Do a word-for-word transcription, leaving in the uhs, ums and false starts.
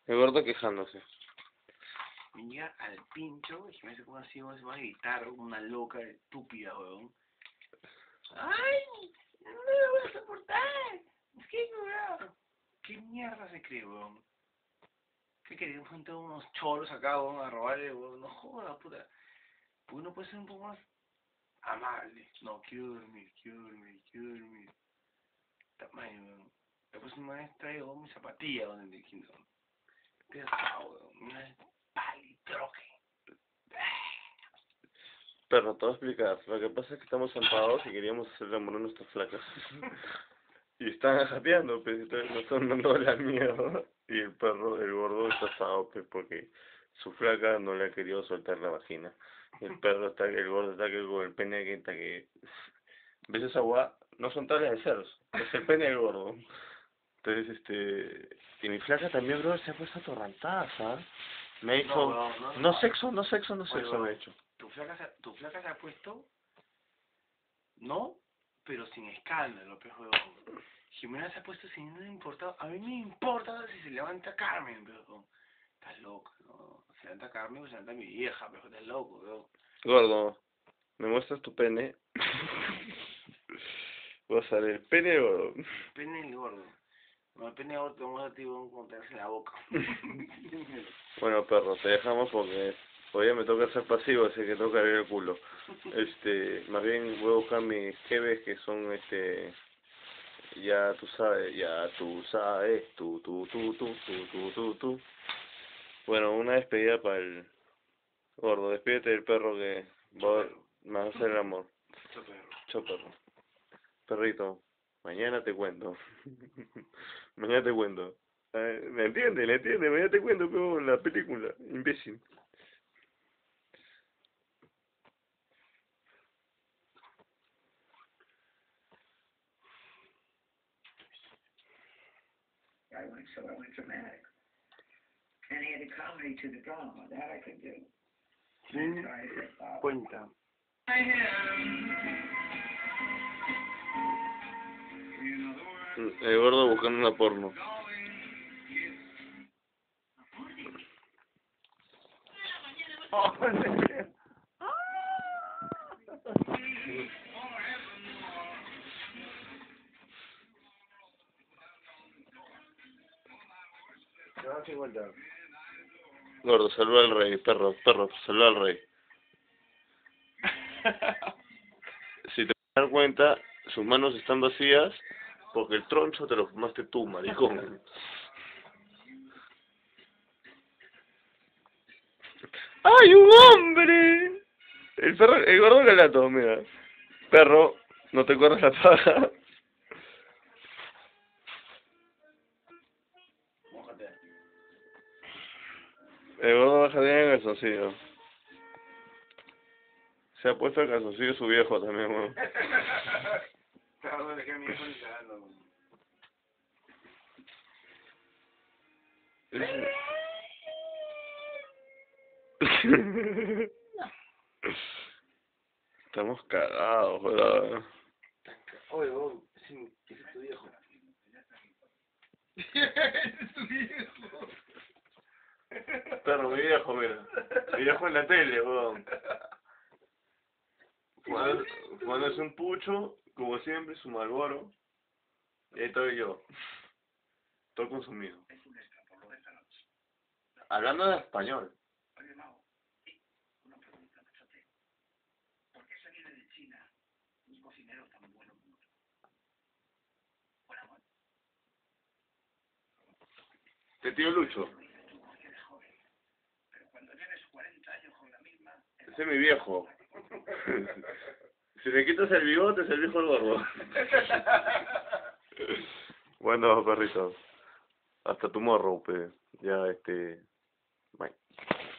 El gordo quejándose. Me llega al pincho y me hace como así, se va a gritar como una loca estúpida, weón. ¡Ay! ¡No lo voy a soportar! Es que, weón. ¿Qué mierda se cree, weón? ¿Qué querían juntar unos cholos acá, weón, a robarle, weón? No jodas, puta. ¿Por qué no puede ser un poco más amable? No, quiero dormir, quiero dormir, quiero dormir. Tamaño, weón. Después me vez traigo mi zapatilla, weón, de Kingston. Pesado, weón. Una palitroque. Perro, te voy a explicar. Lo que pasa es que estamos enfadados y queríamos hacerle amor a nuestras flacas. Y están jateando, pues, entonces nos están mandando la mierda. Y el perro, el gordo, está asado, pues, porque su flaca no le ha querido soltar la vagina. El perro está, el gordo está que con el pene que está que... ¿Ves esa agua? No son tablas de ceros, es el pene del gordo. Entonces, este... Y mi flaca también, bro, se ha puesto atorrantada, ¿sabes? Me ha dicho... No, no, no, no, no. sexo, no sexo, no Oye, sexo, weón, me ha dicho. tu flaca, se, tu flaca se ha puesto, no, pero sin escándalo, pues, weón. Jimena se ha puesto sin no importar. A mí me importa si se levanta Carmen, pero estás loco, ¿no? Se levanta Carmen o se levanta mi vieja, pero estás loco, weón. Gordo, ¿me muestras tu pene? Vas a ver el pene gordo. Pene el gordo. No, el pene gordo te vamos a ti, weón, como te en la boca. Bueno, perro, te dejamos porque hoy ya me toca ser pasivo, así que tengo que abrir el culo. Este, más bien voy a buscar mis jefes que son, este, ya tú sabes, ya tú sabes, tú, tú, tú, tú, tú, tú, tú, tú. Bueno, una despedida para el gordo, despídete del perro que va, me va a hacer el amor. Chao, perro. Chao, perro. Perrito, mañana te cuento. Mañana te cuento. Eh, ¿Me entiendes? ¿Me entiendes? Mañana te cuento, pero la película, imbécil. I went, so I went dramatic. And added comedy to the drama. That I could do. Sin So I said, Bob, cuenta. I am. El gordo buscando una porno. Oh, te vas a cincuenta. Gordo, saluda al rey, perro, perro, saluda al rey. Si te das cuenta, sus manos están vacías porque el troncho te lo fumaste tú, maricón. ¡Ay, un hombre! El perro, el gordo galato, mira. Perro, no te corras la paja. Mójate. El gordo baja bien en el calzoncillo. Se ha puesto el calzoncillo su viejo también, weón. Claro, no le queda mi hijo ni cagando. Estamos cagados, bro. Oye, weón, ese ese es tu viejo. Ese es tu viejo. Perro, mi viejo, mira. Mi viejo en la tele, weón. Fumándose un pucho, como siempre, su Marlboro. Y ahí estoy yo. Todo consumido. Hablando de español. Oye, Mau, una pregunta, fíjate. ¿Por qué se viene de China un cocinero tan bueno como tú? Por amor. Te tío Lucho. Tú porque eres joven. Pero cuando tienes cuarenta años con la misma... Ese es mi viejo. Si le quitas el bigote, es el viejo el gordo. Bueno, perrito. Hasta tu morro, pe. Ya, este... Bye.